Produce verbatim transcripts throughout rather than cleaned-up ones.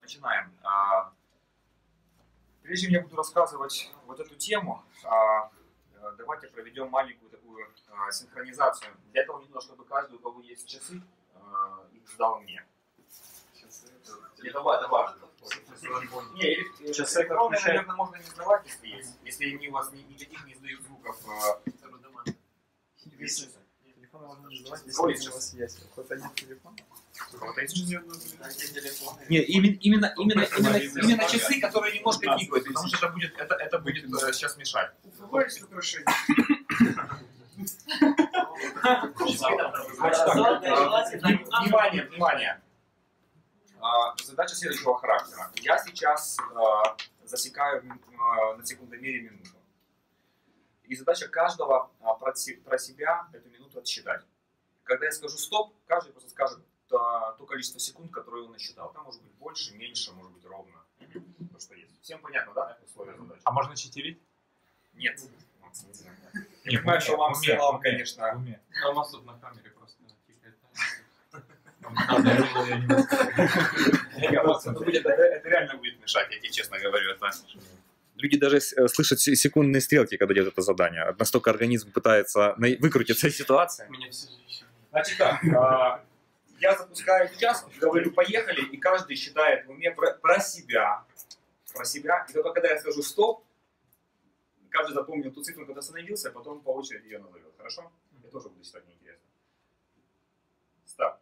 Начинаем. Прежде чем я буду рассказывать вот эту тему, давайте проведем маленькую такую синхронизацию. Для этого мне нужно, чтобы каждый, у кого есть часы, их сдал мне. Это важно. Не, часы электронные, наверное, можно не сдавать, если есть. Если они у вас никаких не издают звуков. Телефон можно не сдавать, если у вас есть. У кого-то нет телефона? У кого-то есть часы? Нет, именно, именно, именно, именно, именно часы, которые немножко пикают, потому что это будет, это, это будет сейчас мешать. Бывает украшение. Внимание, внимание. Задача следующего характера. Я сейчас засекаю на секундомере минуту. И задача каждого про себя эту минуту отсчитать. Когда я скажу стоп, каждый просто скажет то, то количество секунд, которое он насчитал. Там может быть больше, меньше, может быть ровно. То, что есть. Всем понятно, да? Условия задачи. А можно читерить? Нет. Я понимаю, что вам всем, конечно. А у нас тут на камере просто тикает. Это реально будет мешать, я тебе честно говорю. Люди даже слышат секундные стрелки, когда делают это задание. Настолько организм пытается выкрутиться из ситуации. Значит так, я запускаю час, говорю поехали, и каждый считает в уме про, про себя. Про себя. И только когда я скажу стоп, каждый запомнил ту цифру, когда остановился, а потом по очереди ее назовет. Хорошо? Я тоже буду считать неинтересно. Старт.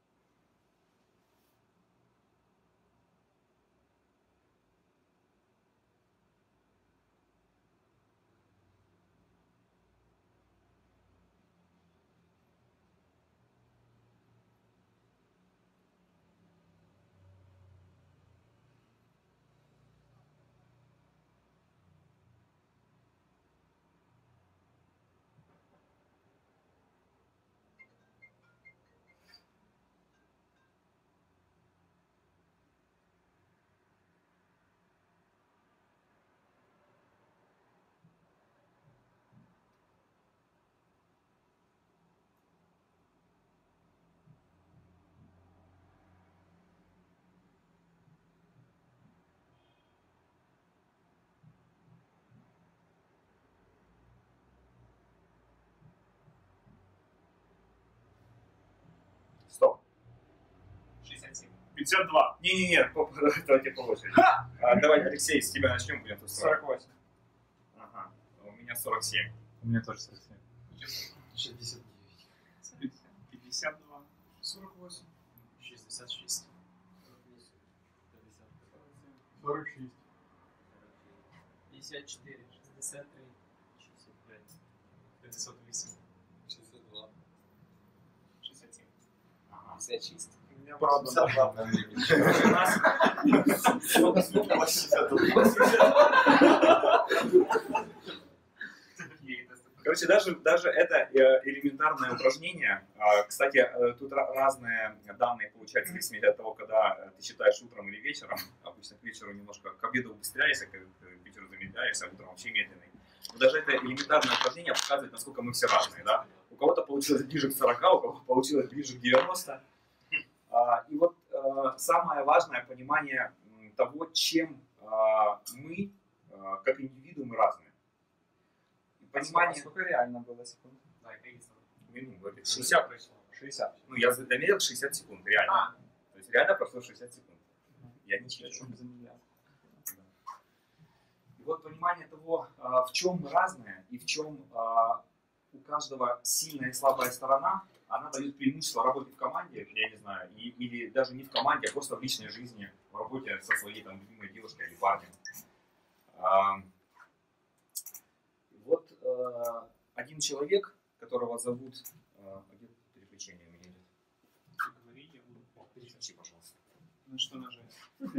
Стоп. шестьдесят семь. пятьдесят два. Не-не-не, давайте по очереди. А, давай, Алексей, с тебя начнем, будем тут сорок восемь. Ага, у меня сорок семь. У меня тоже сорок семь. шестьдесят девять. пятьдесят два. сорок восемь. шестьдесят шесть. сорок шесть. пятьдесят четыре. шестьдесят три. шестьдесят пять. пятьдесят восемь. шестьдесят два. шестьдесят семь. пятьдесят шесть. У меня правда. Короче, даже, даже это элементарное упражнение, кстати, тут разные данные получаются, в зависимости от того, когда ты считаешь утром или вечером. Обычно к вечеру немножко, к обеду убыстряешься, к вечеру замедляешься, а утром вообще медленный. Но даже это элементарное упражнение показывает, насколько мы все разные. Да? У кого-то получилось ближе к сорока, у кого-то получилось ближе к девяноста. И вот самое важное понимание того, чем мы, как индивидуумы, разные. Понимание... Сколько реально было секунд? Да, конечно. Минут, шестьдесят. шестьдесят. Ну, я замерил шестьдесят секунд, реально. А. То есть реально прошло шестьдесят секунд. Я не читаю. И вот понимание того, в чем мы разные, и в чем у каждого сильная и слабая сторона, она дает преимущество работе в команде, я не знаю, и, или даже не в команде, а просто в личной жизни, в работе со своей там любимой девушкой или парнем. Вот э, один человек, которого зовут... Э, где переключение у меня идет? Говори, я буду. Переключи, пожалуйста. На что нажать?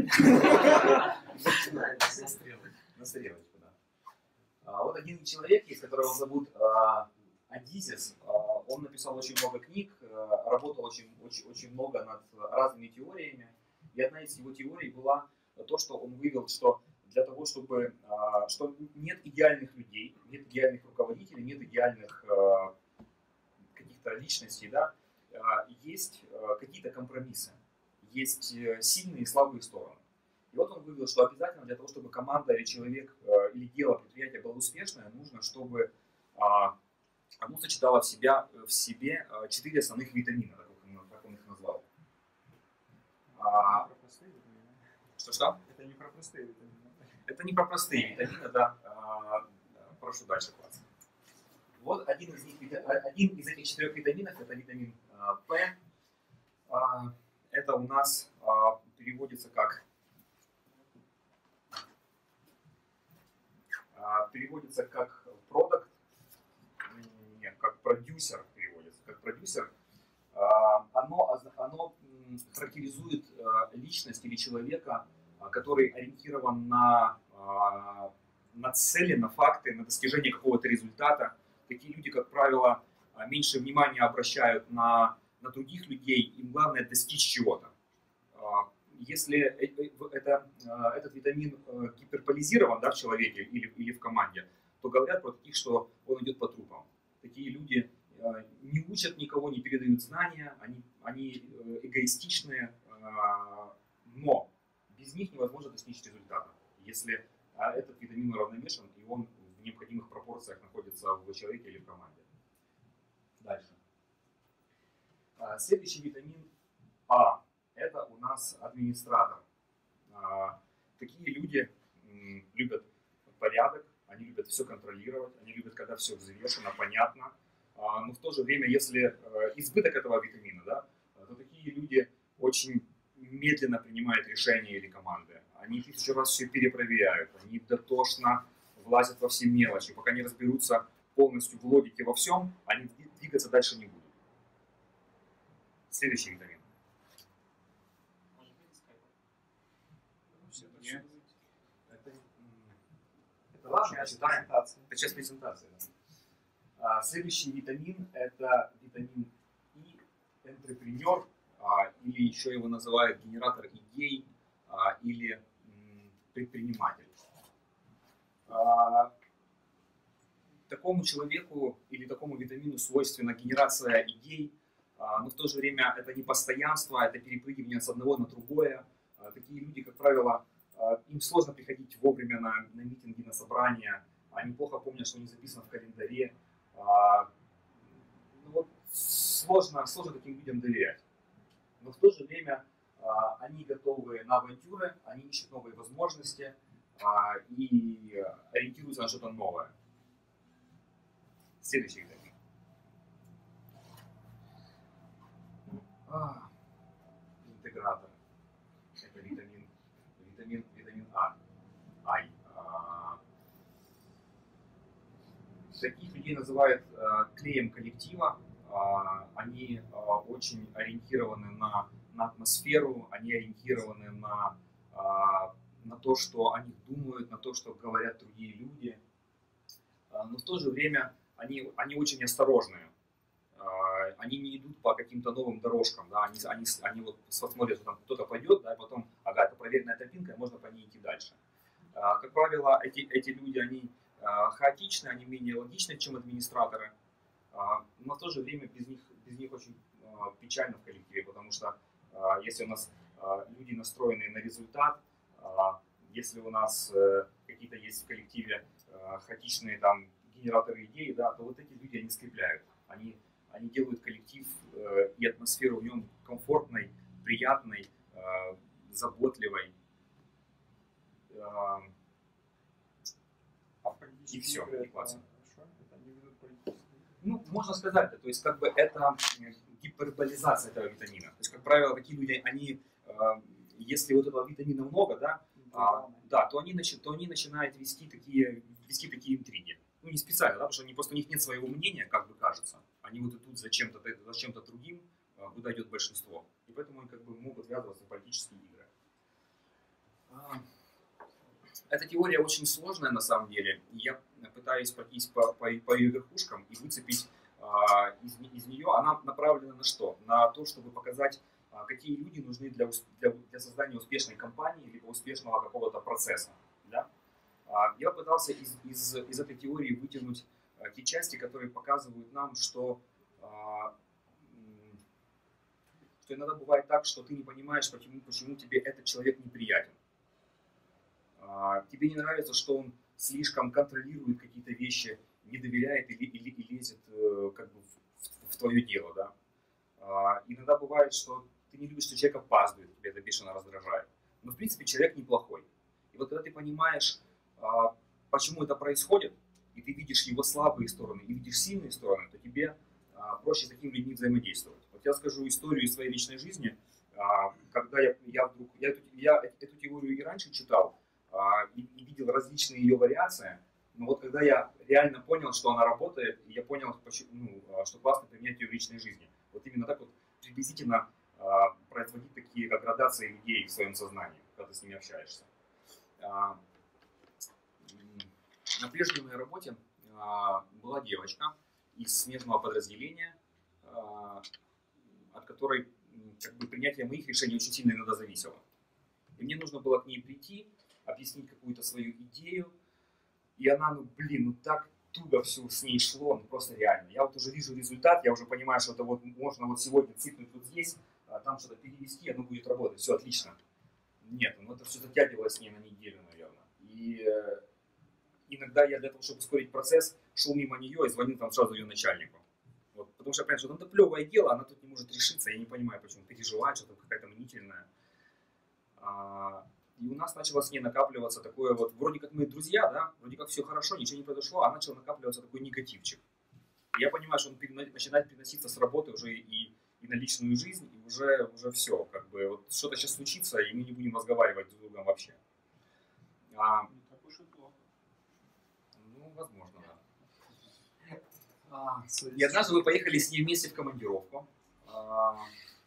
На стрелочку. На стрелочку, да. А, вот один человек есть, которого зовут э, Адизис. Э, он написал очень много книг, э, работал очень, очень, очень много над разными теориями. И одна из его теорий была то, что он вывел, что для того, чтобы, что нет идеальных людей, нет идеальных руководителей, нет идеальных каких-то личностей, да, есть какие-то компромиссы, есть сильные и слабые стороны. И вот он вывел, что обязательно для того, чтобы команда или человек, э, или дело, предприятие было успешное, нужно, чтобы а, оно сочетало в, себя, в себе э, четыре основных витамина, как он, как он их назвал. А, про простые витамины. Что-что? Это не про простые витамины. Это не про простые витамины, да. А, прошу дальше, класс. Вот один из, них, один из этих четырех витаминов, это витамин а, П. А, это у нас а, переводится как а, переводится как продукт, нет, как продюсер переводится, как продюсер. А, оно, оно характеризует а, личность или человека, а, который ориентирован на, а, на цели, на факты, на достижение какого-то результата. Такие люди, как правило, меньше внимания обращают на, на других людей, им главное достичь чего-то. Если это, этот витамин гиперболизирован, да, в человеке или, или в команде, то говорят про таких, что он идет по трупам. Такие люди не учат никого, не передают знания, они, они эгоистичные, но без них невозможно достичь результата. Если этот витамин уравновешен, и он в необходимых пропорциях находится в человеке или в команде. Дальше. Следующий витамин А. Это у нас администратор. Такие люди любят порядок, они любят все контролировать, они любят, когда все взвешено, понятно. Но в то же время, если избыток этого витамина, да, то такие люди очень медленно принимают решения или команды. Они тысячу раз все перепроверяют, они дотошно влазят во все мелочи. Пока не разберутся полностью в логике во всем, они двигаться дальше не будут. Следующий витамин. Нет. Это, это ладно, читаем. Это сейчас презентация. Да. А, следующий витамин это витамин И, энтрепренер, а, или еще его называют генератор идей, а, или м, предприниматель. А, такому человеку или такому витамину свойственна генерация идей, а, но в то же время это не постоянство, это перепрыгивание с одного на другое. А, такие люди, как правило, а, им сложно приходить вовремя на, на митинги, на собрания, они плохо помнят, что не записано в календаре. А, ну вот сложно, сложно таким людям доверять. Но в то же время а, они готовы на авантюры, они ищут новые возможности а, и ориентируются на что-то новое. Следующий витамин. А, интегратор. Это витамин, витамин, витамин А. Ай. А, таких людей называют а, клеем коллектива. А, они а, очень ориентированы на, на атмосферу, они ориентированы на, а, на то, что они думают, на то, что говорят другие люди. А, но в то же время они, они очень осторожные. А, они не идут по каким-то новым дорожкам. Да? Они, они, они вот смотрят, что там кто-то пойдет, да, и потом, ага, это проверенная тропинка, и можно по ней идти дальше. А, как правило, эти, эти люди, они а, хаотичны, они менее логичны, чем администраторы. Но в то же время без них, без них очень а, печально в коллективе, потому что а, если у нас а, люди настроены на результат, а, если у нас а, какие-то есть в коллективе а, хаотичные там, генераторы идей, да, то вот эти люди они скрепляют. Они, они делают коллектив а, и атмосферу в нем комфортной, приятной, а, заботливой. А, и все, и классно. Ну, можно сказать, да, то есть как бы это гиперболизация этого витамина. То есть, как правило, такие люди, они, э, если вот этого витамина много, да, а, да, то они, начи, то они начинают вести такие, вести такие интриги. Ну, не специально, да, потому что они, просто у них нет своего мнения, как бы кажется. Они вот идут за чем-то, за чем-то другим, куда идет большинство. И поэтому они как бы могут ввязываться в политические игры. Эта теория очень сложная на самом деле. Я пытаюсь пройтись по, по, по ее верхушкам и выцепить а, из, из нее. Она направлена на что? На то, чтобы показать, а, какие люди нужны для, для, для создания успешной компании, либо успешного какого-то процесса. Да? А, я пытался из, из, из этой теории вытянуть а, те части, которые показывают нам, что, а, что иногда бывает так, что ты не понимаешь, почему, почему тебе этот человек неприятен. А, тебе не нравится, что он слишком контролирует какие-то вещи, не доверяет или, или, или лезет э, как бы в, в, в твое дело, да. А, иногда бывает, что ты не любишь, что человек опаздывает, тебя это бешено раздражает. Но в принципе человек неплохой. И вот когда ты понимаешь, а, почему это происходит, и ты видишь его слабые стороны и видишь сильные стороны, то тебе а, проще с такими людьми взаимодействовать. Вот я скажу историю из своей личной жизни, а, когда я, я вдруг, я эту, я эту теорию и раньше читал, а, и, и видел различные ее вариации, но вот когда я реально понял, что она работает, и я понял, почему, ну, что классно применять ее в личной жизни. Вот именно так вот приблизительно а, производить такие как градации людей в своем сознании, когда ты с ними общаешься. А, на прежней моей работе а, была девочка из смежного подразделения, а, от которой как бы, принятие моих решений очень сильно иногда зависело. И мне нужно было к ней прийти, объяснить какую-то свою идею, и она, ну блин, ну так туго все с ней шло, ну просто реально. Я вот уже вижу результат, я уже понимаю, что это вот можно вот сегодня цикнуть вот здесь, а там что-то перевести, оно будет работать, все отлично. Нет, ну это все затягивалось с ней на неделю, наверное. И э, иногда я для того, чтобы ускорить процесс, шел мимо нее и звонил там сразу ее начальнику. Вот, потому что я понимаю, что там-то плевое дело, она тут не может решиться, я не понимаю, почему переживает, что-то какая-то мнительная. А, и у нас начало с ней накапливаться такое вот, вроде как мы друзья, да, вроде как все хорошо, ничего не произошло, а начал накапливаться такой негативчик. И я понимаю, что он начинает переноситься с работы уже и, и на личную жизнь, и уже, уже все, как бы, вот что-то сейчас случится, и мы не будем разговаривать друг с другом вообще. А, Не так уж и плохо. ну, возможно, да. А, и однажды мы поехали с ней вместе в командировку. А,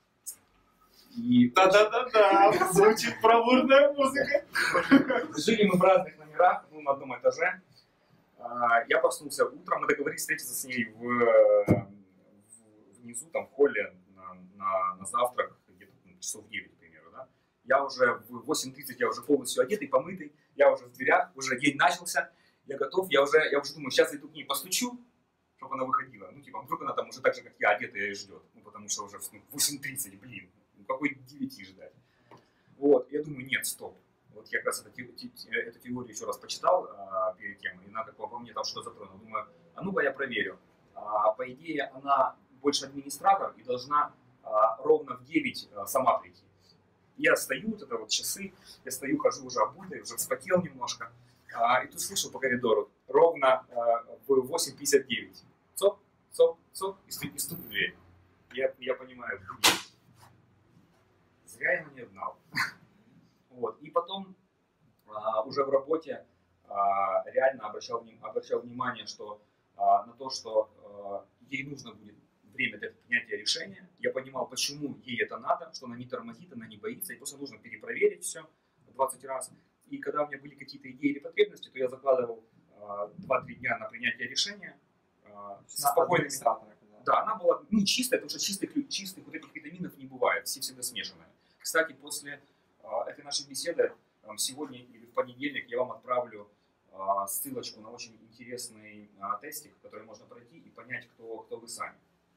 и Да-да-да-да, звучит бравурная музыка. жили мы в разных номерах, ну, на одном этаже. А, я проснулся утром, мы договорились встретиться с ней в, в, внизу, там, в холле на, на, на завтрак, где-то ну, часов девять, к примеру, да. Я уже в восемь тридцать, я уже полностью одетый, помытый, я уже в дверях, уже день начался, я готов, я уже, я уже думаю, сейчас я иду к ней постучу, чтобы она выходила. Ну, типа, вдруг она там уже так же, как я, одетая и ждет. Ну, потому что уже ну, восемь тридцать, блин, ну, какой девяти ждать. Вот, я думаю, нет, стоп. Вот я как раз эту, эту теорию еще раз почитал а, перед тем, и она как бы во мне там что-то затронула. Думаю, а ну-ка я проверю. А, по идее, она больше администратор и должна а, ровно в девять а, сама прийти. Я стою, вот это вот часы, я стою, хожу уже обутый, уже вспотел немножко, а, и тут слышу по коридору, ровно а, в восемь пятьдесят девять. Цоп, цоп, цоп, и стук, и стук в дверь. Я, я понимаю, блин, зря я его не знал. Вот. И потом а, уже в работе а, реально обращал, обращал внимание что, а, на то, что а, ей нужно будет время для принятия решения. Я понимал, почему ей это надо, что она не тормозит, она не боится, и просто нужно перепроверить все двадцать раз. И когда у меня были какие-то идеи или потребности, то я закладывал а, два-три дня на принятие решения а, с спокойными. Да, она была не чистая, потому что чистых, чистых вот этих витаминов не бывает, все всегда смешанные. Кстати, после этой нашей беседы сегодня или в понедельник я вам отправлю ссылочку на очень интересный тестик, который можно пройти и понять, кто, кто вы сами.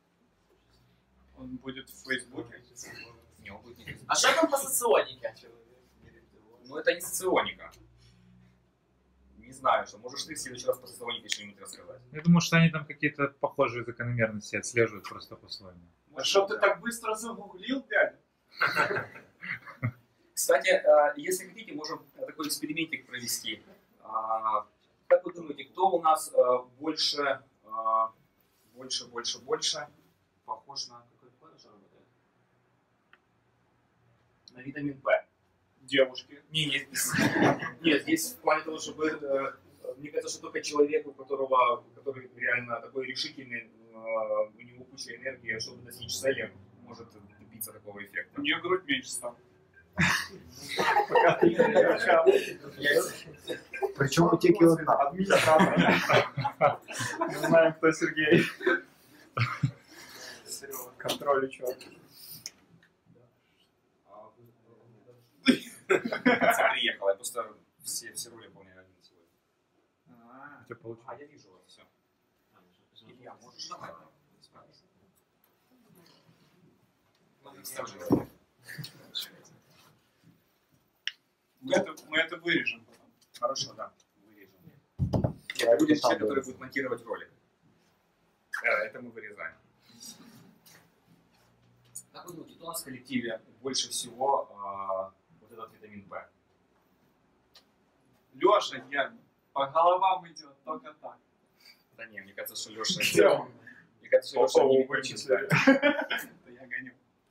Он будет в Фейсбуке? Не, он будет не. А что там по соционике? Ну это не соционика. Не знаю, что можешь ты в следующий раз по соционике что-нибудь рассказать. Я думаю, что они там какие-то похожие закономерности отслеживают просто по своему. А что ты так быстро загуглил, дядя? Кстати, если хотите, можем такой экспериментик провести. Как вы думаете, кто у нас больше, больше, больше, больше похож на какой кодаж работает? На витамин В. Девушки. Не, нет, нет, здесь в плане того, чтобы, мне кажется, что только человек, у которого, который реально такой решительный, у него куча энергии, чтобы достичь цели, может добиться такого эффекта. У нее грудь меньше стала. Причем у Теки одна. Администратор. Мы знаем, кто Сергей. Контроль учет. Приехала, я просто все, все роли выполняю один сегодня. А, У тебя получилось? А я вижу вас, все. Илья, можешь давай? мы, это, мы это вырежем потом. Хорошо, да. Вырежем. Нет, ты будешь человек, который будет монтировать ролик. Это мы вырезаем. Как вы думаете, кто у нас в коллективе больше всего а, вот этот витамин Б? Леша, я по головам идет только так. Да не, мне кажется, что Леша... Где он? Мне кажется, что Леша не вычислили. вычислили. Это я гоню.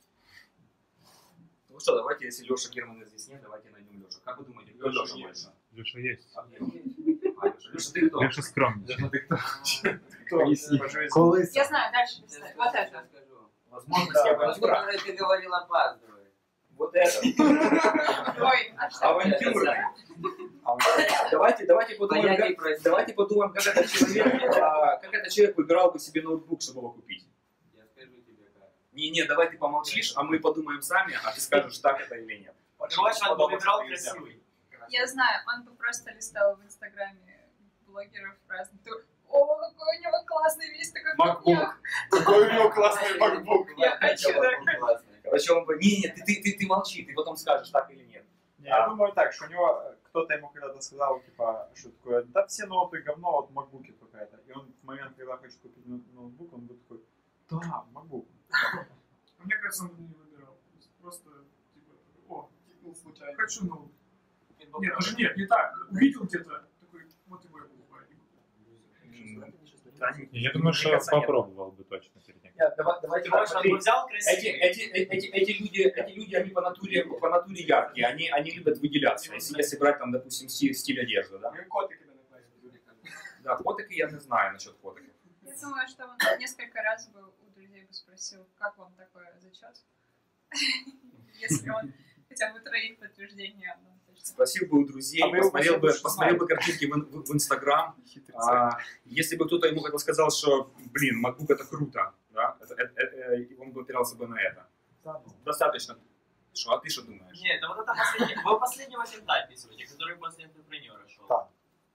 Ну что, давайте, если Леша Германа здесь нет, давайте найдем Лешу. Как вы думаете, кто Леша больше? Леша есть. А где он? А, Леша, Леша, ты кто? Леша скромный. Леша, ты кто? Поясни. Колись. Я знаю, дальше представь. Вот это. Возможности авантюра. Который ты говорил опаздывает. Вот это. Ой, а что? Авантюра. Давайте, давайте подумаем, Понятие как, давайте подумаем, как этот человек, а, как этот человек выбирал бы себе ноутбук, чтобы его купить. Я скажу тебе как. Не-не, давай ты помолчишь, а мы подумаем сами, а ты скажешь, так это или нет. Короче, он бы выбирал красивый. Я знаю, он бы просто листал в Инстаграме блогеров разных. О, какой у него классный весь такой MacBook. Какой у него классный MacBook. Я хочу такой. Классный. Короче, он бы, не-не, ты, ты, ты, ты молчи, ты потом скажешь, так или нет. Не, я думаю так, что у него кто-то ему когда-то сказал, типа, что такое, да все ноуты говно, вот макбуки только это. И он в момент, когда хочет купить ноутбук, он будет такой, да, макбук. Мне кажется, он бы не выбирал. Просто, типа, о, типнул случайно. Хочу ноут. Нет, даже нет, не так. Увидел где-то, такой, вот его я покупаю. Да, не- Я думаю, что мне кажется, нет. попробовал бы точно перед ним. Нет, давай- Давайте так, Короче, он смотри. бы взял Эти, красивый. эти, эти, эти, люди, эти люди, они по натуре, по натуре яркие, они, они любят выделяться. Если, если брать там, допустим, стиль, стиль одежды, да? Мы котики на классе. Да, фотоки я не знаю насчет фоток. Я думаю, что он несколько раз бы у друзей бы спросил, как вам такой зачет? Если он хотя бы троих подтверждений одно. Спросил бы у друзей, А мы его посмотрел, бы, вообще посмотрел бы картинки в, в, в Инстаграм. А, если бы кто-то ему как-то сказал, что, блин, MacBook это круто, да, это, это, это, и он бы опирался бы на это. Достаточно. Что, а ты что думаешь? Нет, да вот это последний. Вы последнего финта описываете, который после интерпренера шел. Да.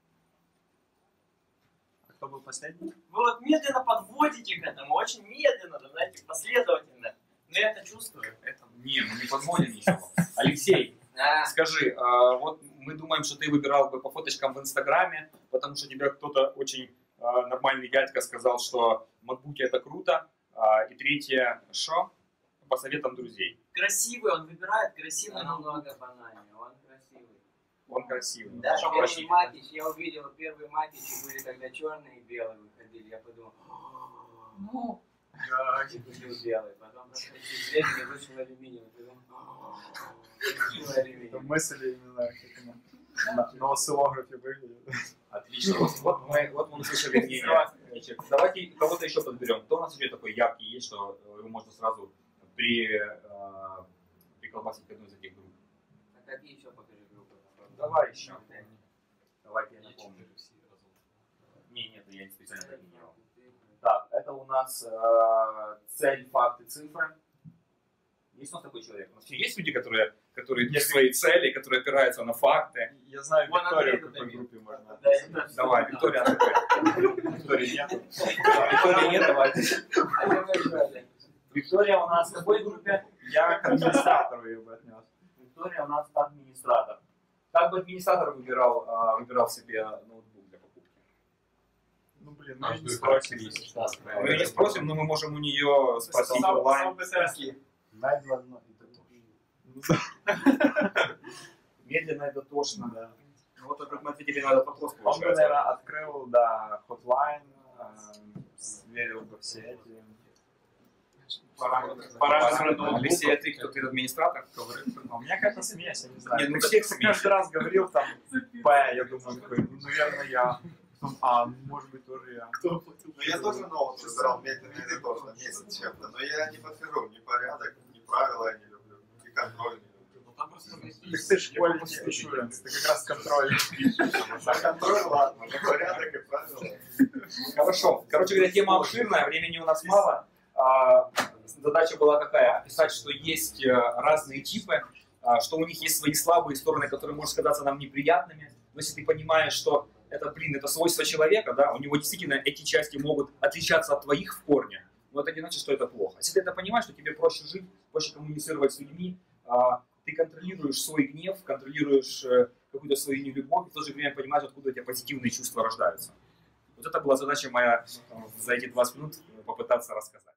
А кто был последний? Вы вот медленно подводите к этому, очень медленно, да, знаете, последовательно. Но я это чувствую. Это, не, мы не подводим ничего. Алексей, А, скажи, а, вот мы думаем, что ты выбирал бы по фоточкам в Инстаграме, потому что тебе кто-то очень а, нормальный дядька сказал, что макбуки это круто. А, и третье, что? По советам друзей. Красивый, он выбирает красивый он ноутбук. намного банальнее, он красивый. Он красивый. Да, Что первый вообще? матич, я увидел, первые матичи были, когда черные и белые выходили, я подумал, Ну, да, и купил белый, потом просто зрение вышел алюминиевый, подумал, какой Это алюминиевый. мысли именно как на, на, на осциллографе выглядит. Отлично. Вот, вот мы, вот мы услышали мнение. Значит, давайте кого-то еще подберем. Кто у нас еще такой яркий есть, что его можно сразу при, э, приколбасить к одной из этих групп? А какие еще покажи группы? Давай еще. Давайте я напомню. Не, нет, я не специально так не делал. Так, это у нас э, цель, факты, цифры. Есть у нас такой человек? У нас есть люди, которые, которые есть свои цели, которые опираются на факты. Я знаю Вон Викторию, Андрей в какой Давид. группе можно. Да, это- Давай, Виктория, она такая. Виктории нету. Виктория нет, давайте. А какой еще? Виктория у нас в какой группе? Я к администратору ее бы отнес. Виктория у нас администратор. Как бы администратор выбирал, а, выбирал себе ноутбук для покупки? Ну блин, мы Нам ее не ждут спросим. характеристики. Мы ее не спросим, но мы можем у нее спросить Сам- онлайн. сам бы спросил. Медленно и дотошно. Ну да. Медленно это тошно. Да. Ну, вот как мы ответили на этот вопрос, Он бы, получается. наверное, открыл, да, хотлайн, сверил бы все эти Параметры. параметры Алексей, а ты кто? Ты администратор? А у меня какая-то смесь, я не знаю. Не, ну Как- всех как смесь. каждый раз говорил там П, я думаю, такой, ну, наверное, я. Потом, а, ну, может быть, тоже я. Ну, я тоже ноут выбирал медленно и дотошно, месяц чем-то, но я не подхожу ни порядок, ни правила я не люблю, ни контроль не люблю. Ну, там просто Так ты ж quality assurance, ты как раз контроль. За контроль ладно, но порядок и правила. Хорошо. Короче говоря, тема обширная, времени у нас мало. А, задача была какая? Описать, что есть э, разные типы, а, что у них есть свои слабые стороны, которые могут казаться нам неприятными. Но если ты понимаешь, что это, блин, это свойство человека, да, у него действительно эти части могут отличаться от твоих в корне, но это не значит, что это плохо. Если ты это понимаешь, что тебе проще жить, проще коммуницировать с людьми, а, ты контролируешь свой гнев, контролируешь э, какую-то свою нелюбовь, и в то же время понимать, откуда у тебя позитивные чувства рождаются. Вот это была задача моя за эти двадцать минут попытаться рассказать.